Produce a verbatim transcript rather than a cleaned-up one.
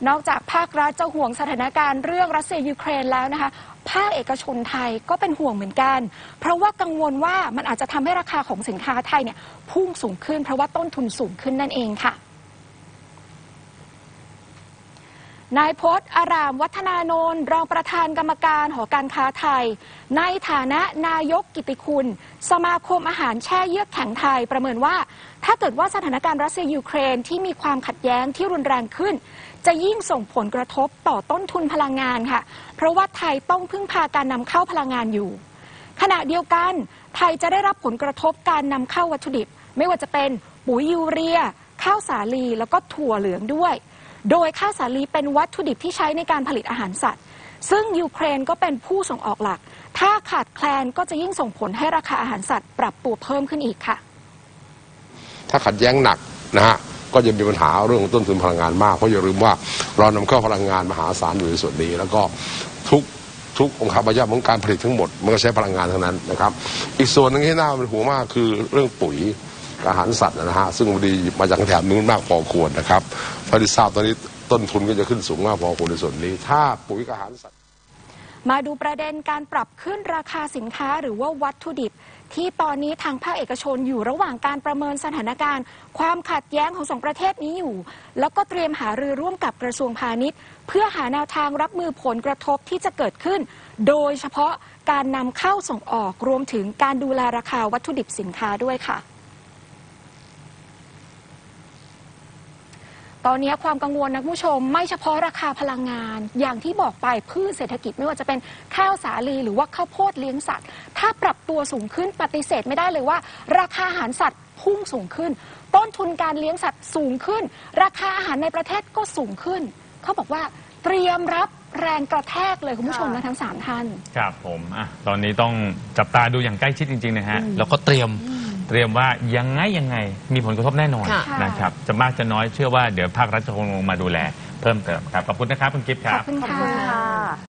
นอกจากภาครัฐจะห่วงสถานการณ์เรื่องรัสเซียยูเครนแล้วนะคะภาคเอกชนไทยก็เป็นห่วงเหมือนกันเพราะว่ากังวลว่ามันอาจจะทำให้ราคาของสินค้าไทยเนี่ยพุ่งสูงขึ้นเพราะว่าต้นทุนสูงขึ้นนั่นเองค่ะนายพจน์อารามวัฒนานนท์รองประธานกรรมการหอการค้าไทยในฐานะนายกกิตติคุณสมาคมอาหารแช่เยือกแข็งไทยประเมินว่าถ้าเกิดว่าสถานการณ์รัสเซียยูเครนที่มีความขัดแย้งที่รุนแรงขึ้นจะยิ่งส่งผลกระทบต่อต้นทุนพลังงานค่ะเพราะว่าไทยต้องพึ่งพาการนำเข้าพลังงานอยู่ขณะเดียวกันไทยจะได้รับผลกระทบการนำเข้าวัตถุดิบไม่ว่าจะเป็นปุ๋ยยูเรียข้าวสาลีแล้วก็ถั่วเหลืองด้วยโดยข้าวสาลีเป็นวัตถุดิบที่ใช้ในการผลิตอาหารสัตว์ซึ่งยูเครนก็เป็นผู้ส่งออกหลักถ้าขาดแคลนก็จะยิ่งส่งผลให้ราคาอาหารสัตว์ปรับตัวเพิ่มขึ้นอีกค่ะถ้าขัดแย้งหนักนะฮะก็จะมีปัญหาเรื่องต้นทุนพลังงานมากเพราะอย่าลืมว่าเรานำเข้าพลังงานมหาศาลอยู่ในส่วนนี้แล้วก็ทุกทุกองค์กรประกอบของการผลิตทั้งหมดมันก็ใช้พลังงานทั้งนั้นนะครับอีกส่วนนึงที่น่าเป็นห่วงมากคือเรื่องปุ๋ยอาหารสัตว์นะฮะซึ่งดีมาจากแถบนู้นมากพอควรนะครับพอที่ทราบตอนนี้ต้นทุนก็จะขึ้นสูงมากพอควรในส่วนนี้ถ้าปุ๋ยอาหารสัตว์มาดูประเด็นการปรับขึ้นราคาสินค้าหรือว่าวัตถุดิบที่ตอนนี้ทางภาคเอกชนอยู่ระหว่างการประเมินสถานการณ์ความขัดแย้งของสองประเทศนี้อยู่แล้วก็เตรียมหารือร่วมกับกระทรวงพาณิชย์เพื่อหาแนวทางรับมือผลกระทบที่จะเกิดขึ้นโดยเฉพาะการนำเข้าส่งออกรวมถึงการดูแลราคาวัตถุดิบสินค้าด้วยค่ะตอนนี้ความกังวลนะคุณผู้ชมไม่เฉพาะราคาพลังงานอย่างที่บอกไปพืชเศรษฐกิจไม่ว่าจะเป็นข้าวสาลีหรือว่าข้าวโพดเลี้ยงสัตว์ถ้าปรับตัวสูงขึ้นปฏิเสธไม่ได้เลยว่าราคาอาหารสัตว์พุ่งสูงขึ้นต้นทุนการเลี้ยงสัตว์สูงขึ้นราคาอาหารในประเทศก็สูงขึ้นเขาบอกว่าเตรียมรับแรงกระแทกเลยคุณผู้ชมนะทั้งสามท่านครับผมอ่ะตอนนี้ต้องจับตาดูอย่างใกล้ชิดจริงๆนะฮะแล้วก็เตรียมเตรียมว่ายังไงยังไงมีผลกระทบแน่นอนนะครับจะมากจะน้อยเชื่อว่าเดี๋ยวภาครัฐจะคงลงมาดูแลเพิ่มเติมครับขอบคุณนะครับคุณกิฟต์ครับขอบคุณค่ะ